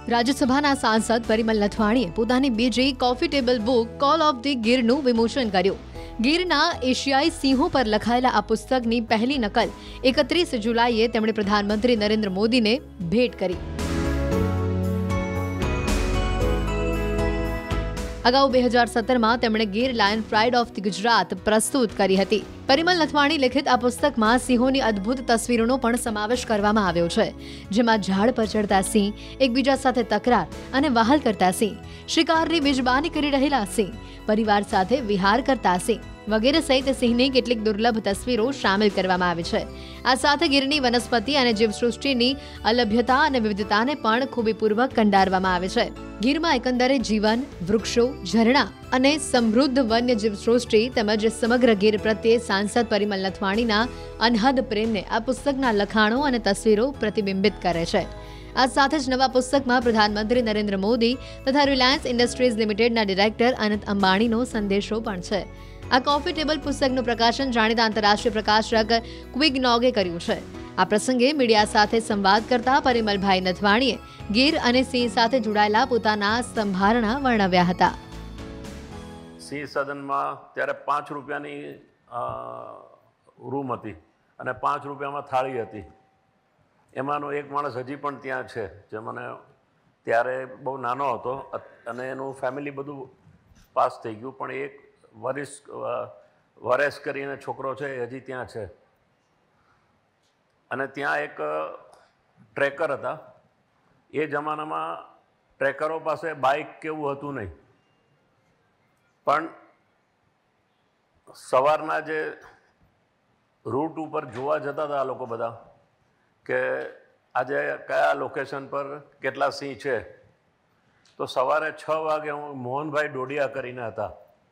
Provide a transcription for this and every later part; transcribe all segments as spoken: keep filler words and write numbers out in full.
રાજ્યસભાના સાંસદ પરિમલ નથવાણીએ પોતાની બીજી coffee table book call of the ગીરનું વિમોચન કર્યું. ગીરના એશિયાઈ સિંહો પર લખાયેલા આ પુસ્તકની પહેલી નકલ એકત્રીસ જુલાઈએ તેમણે પ્રધાનમંત્રી નરેન્દ્ર મોદીને ભેટ કરી. અગાઉ બે હજાર સત્તરમાં તેમણે Gir lion pride of the Gujarat પ્રસ્તુત કરી હતી. પરિમલ નથવાણી લિખિત આ પુસ્તકમાં સિંહોની અદ્ભુત તસવીરોનો પણ સમાવેશ કરવામાં આવ્યો છે, જેમાં ઝાડ પર ચડતા સિંહ, એકબીજા સાથે તકરાર અને વહાલ કરતા સિંહ, શિકારની મિજબાની કરી રહેલા સિંહ, પરિવાર સાથે વિહાર કરતા સિંહ વગેરે સહિત સિંહની કેટલીક દુર્લભ તસવીરો સામેલ કરવામાં આવી છે. આ સાથે ગીરની વનસ્પતિ અને જીવસૃષ્ટિની અલભ્યતા અને વિવિધતાને પણ ખૂબીપૂર્વક કંડારવામાં આવે છે. ગીરમાં એકંદરે જીવન, વૃક્ષો, ઝરણા અને સમૃદ્ધ વન્ય જીવસૃષ્ટિ તેમજ સમગ્ર ગીર પ્રત્યે સાંસદ પરિમલ નથવાણીના અનહદ પ્રેમને આ પુસ્તકના લખાણો અને તસવીરો પ્રતિબિંબિત કરે છે. આ સાથે જ નવા પુસ્તકમાં પ્રધાનમંત્રી નરેન્દ્ર મોદી તથા રિલાયન્સ ઇન્ડસ્ટ્રીઝ લિમિટેડના ડિરેક્ટર અનંત અંબાણીનો સંદેશો પણ છે. આ કોફી ટેબલ પુસ્તકનું પ્રકાશન જાણીતા આંતરરાષ્ટ્રીય પ્રકાશક ક્વિગનોગે કર્યું છે. આ પ્રસંગે મીડિયા સાથે સંવાદ કરતા પરિમલભાઈ નથવાણીએ ગીર અને સિંહ સાથે જોડાયેલા પોતાના સંભારણા વર્ણવ્યા હતા. સિંહ સદનમાં ત્યારે પાંચ રૂપિયાની રૂમ હતી અને પાંચ રૂપિયામાં થાળી હતી. એમાંનો એક માણસ હજી પણ ત્યાં છે, જે મને ત્યારે બહુ નાનો હતો અને એનું ફેમિલી બધું પાસ થઈ ગયું, પણ એક વરિસ વરેશ કરીને છોકરો છે એ હજી ત્યાં છે. અને ત્યાં એક ટ્રેકર હતા. એ જમાનામાં ટ્રેકરો પાસે બાઇક કેવું હતું નહીં, પણ સવારના જે રૂટ ઉપર જોવા જતા હતા આ લોકો બધા કે આજે કયા લોકેશન પર કેટલા સિંહ છે, તો સવારે છ વાગે હું મોહનભાઈ ડોડિયા કરીને હતા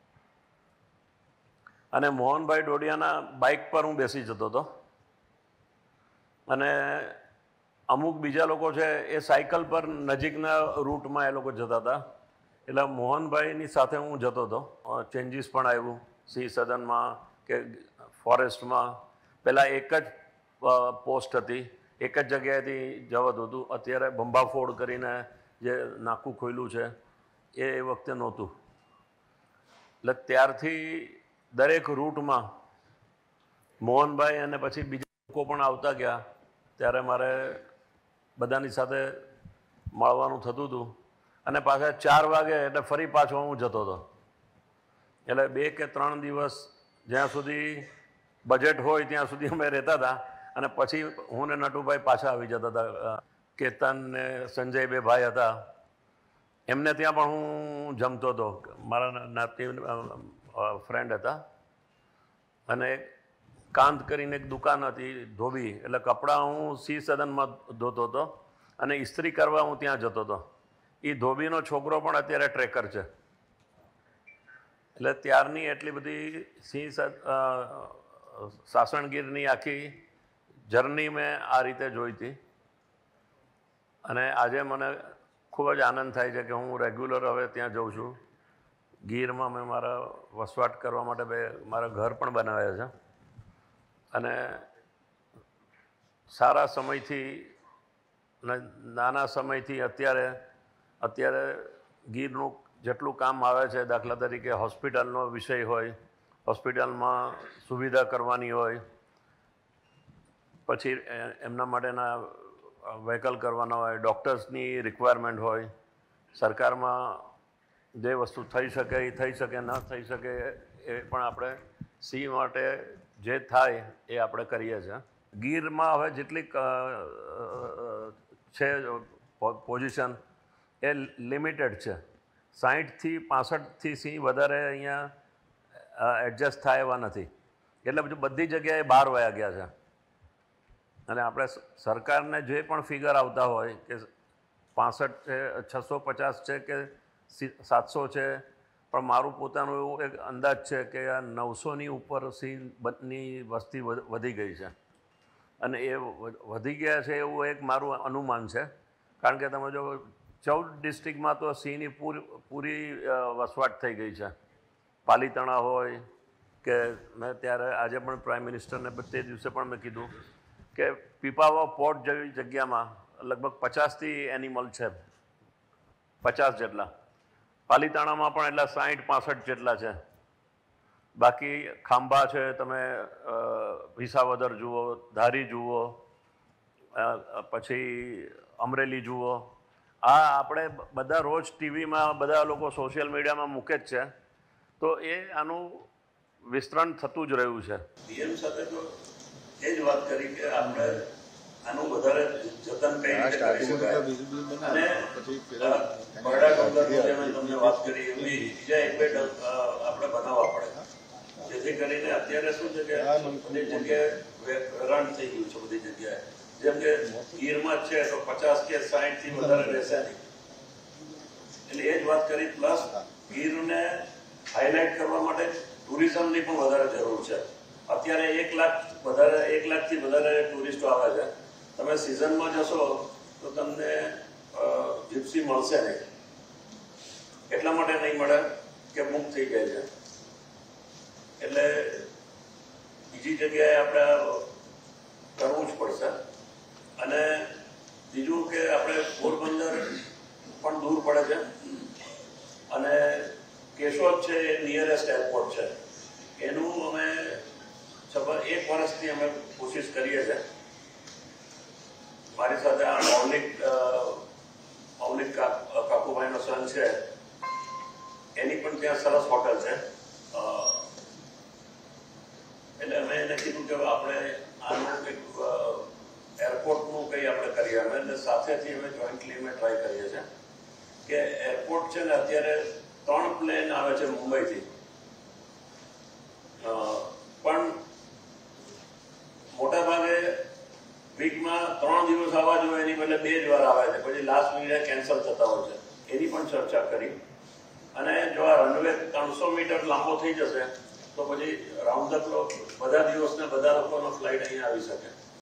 અને મોહનભાઈ ડોડિયાના બાઇક પર હું બેસી જતો હતો અને અમુક બીજા લોકો છે એ સાયકલ પર નજીકના રૂટમાં એ લોકો જતા હતા. એટલે મોહનભાઈની સાથે હું જતો હતો. ચેન્જીસ પણ આવ્યું સિંહ સદનમાં કે ફોરેસ્ટમાં. પહેલાં એક જ પોસ્ટ હતી, એક જ જગ્યાએથી જવાતું હતું. અત્યારે બંબાફોડ કરીને જે નાકું ખોલ્યું છે એ એ વખતે નહોતું. એટલે ત્યારથી દરેક રૂટમાં મોહનભાઈ અને પછી બીજા લોકો પણ આવતા ગયા, ત્યારે મારે બધાની સાથે મળવાનું થતું હતું. અને પાછા ચાર વાગે એટલે ફરી પાછો હું જતો હતો. એટલે બે કે ત્રણ દિવસ જ્યાં સુધી બજેટ હોય ત્યાં સુધી અમે રહેતા હતા અને પછી હું ને નટુભાઈ પાછા આવી જતા હતા. કેતન ને સંજય બે ભાઈ હતા, એમને ત્યાં પણ હું જમતો હતો. મારા નાતી ફ્રેન્ડ હતા અને કાંત કરીને એક દુકાન હતી ધોબી, એટલે કપડાં હું સિંહ સદનમાં ધોતો હતો અને ઇસ્ત્રી કરવા હું ત્યાં જતો હતો. એ ધોબીનો છોકરો પણ અત્યારે ટ્રેકર છે. એટલે ત્યારની એટલી બધી સિંહ સાસણગીરની આખી જર્ની મેં આ રીતે જોઈ હતી અને આજે મને ખૂબ જ આનંદ થાય છે કે હું રેગ્યુલર હવે ત્યાં જઉં છું. ગીરમાં મેં મારા વસવાટ કરવા માટે બે મારા ઘર પણ બનાવ્યા છે અને સારા સમયથી નાના સમયથી અત્યારે અત્યારે ગીરનું જેટલું કામ આવે છે, દાખલા તરીકે હોસ્પિટલનો વિષય હોય, હોસ્પિટલમાં સુવિધા કરવાની હોય, પછી એમના માટેના વ્હીકલ કરવાના હોય, ડૉક્ટર્સની રિક્વાયરમેન્ટ હોય, સરકારમાં જે વસ્તુ થઈ શકે એ થઈ શકે, ન થઈ શકે એ પણ આપણે સિંહ માટે જે થાય એ આપણે કરીએ છીએ. ગીરમાં હવે જેટલી છે પોઝિશન એ લિમિટેડ છે. સાહીઠથી પાસઠથી સિંહ વધારે અહીંયા એડજસ્ટ થાય એવા નથી. એટલે બધું બધી જગ્યાએ બહાર વયા ગયા છે. અને આપણે સરકારને જે પણ ફિગર આવતા હોય કે પાસઠ છે, છસો પચાસ છે કે સાતસો છે, પણ મારું પોતાનું એવું એક અંદાજ છે કે આ નવસોની ઉપર સિંહની વસ્તી વધી ગઈ છે અને એ વધી ગયા છે એવું એક મારું અનુમાન છે. કારણ કે તમે જો ચૌદ ડિસ્ટ્રિક્ટમાં તો સિંહની પૂરી પૂરી વસવાટ થઈ ગઈ છે. પાલીતાણા હોય કે મેં ત્યારે આજે પણ પ્રાઇમ મિનિસ્ટરને તે દિવસે પણ મેં કીધું કે પીપાવાવ પોર્ટ જેવી જગ્યામાં લગભગ પચાસથી એનિમલ છે પચાસ જેટલા. પાલીતાણામાં પણ એટલા સાઠ પાસઠ જેટલા છે. બાકી ખાંભા છે, તમે વિસાવદર જુઓ, ધારી જુઓ, પછી અમરેલી જુઓ. આ આપણે બધા રોજ ટીવીમાં બધા લોકો સોશિયલ મીડિયામાં મૂકે જ છે, તો એ આનું વિસ્તરણ થતું જ રહ્યું છે. પીએમ સાથે તો એ જ વાત કરી કે આપણે આનું વધારે જતન કઈ રીતે કરી શકાય અને બરડા ડોંગર જે મેં તમને વાત કરી એવી બીજા એક બે આપણે બનાવવા પડે, જેથી કરીને અત્યારે શું છે કે બધી જગ્યાએ વેરાણ થઈ ગયું છે. બધી જગ્યાએ જેમ કે ગીરમાં જ છે તો પચાસ કે સાઠ થી વધારે રહેશે નહીં, એટલે એ જ વાત કરી. પ્લસ ગીરને હાઇલાઇટ કરવા માટે ટુરિઝમની પણ વધારે જરૂર છે. અત્યારે એક લાખ વધારે એક લાખથી વધારે ટુરિસ્ટો આવે છે. તમે સિઝનમાં જશો તો તમને જીપ્સી મળશે નહીં. એટલા માટે નહીં મળે કે બુક થઈ જાય છે, એટલે બીજી જગ્યાએ આપણે કરવું જ પડશે. અને બીજું કે આપણે પોરબંદર પણ દૂર પડે છે અને કેશોદ છે એ નિયરેસ્ટ એરપોર્ટ છે. એનું અમે એક વર્ષથી અમે કોશિશ કરીએ છીએ. મારી સાથે આ મૌલિક મૌલિક કાકુભાઈનો સન છે, એની પણ ત્યાં સરસ હોટલ છે. એટલે અમે એને કીધું કે આપણે આનું કંઈક એરપોર્ટનું કંઈ આપણે કરીએ. અમે એટલે સાથેથી અમે જોઈન્ટલી અમે ટ્રાય કરીએ છીએ કે એરપોર્ટ છે ને અત્યારે ત્રણ પ્લેન આવે છે મુંબઈથી, પણ મોટા ભાગે વીકમાં ત્રણ દિવસ આવવા જોઈએ, એની બદલે બે જ વાર આવે છે, પછી લાસ્ટ મિનિટે કેન્સલ થતા હોય છે. એની પણ ચર્ચા કરી. અને જો આ રનવે ત્રણસો મીટર લાંબો થઈ જશે તો પછી રાઉન્ડ ધ ક્લોક બધા દિવસને બધા લોકોનો ફ્લાઇટ અહીંયા આવી શકે.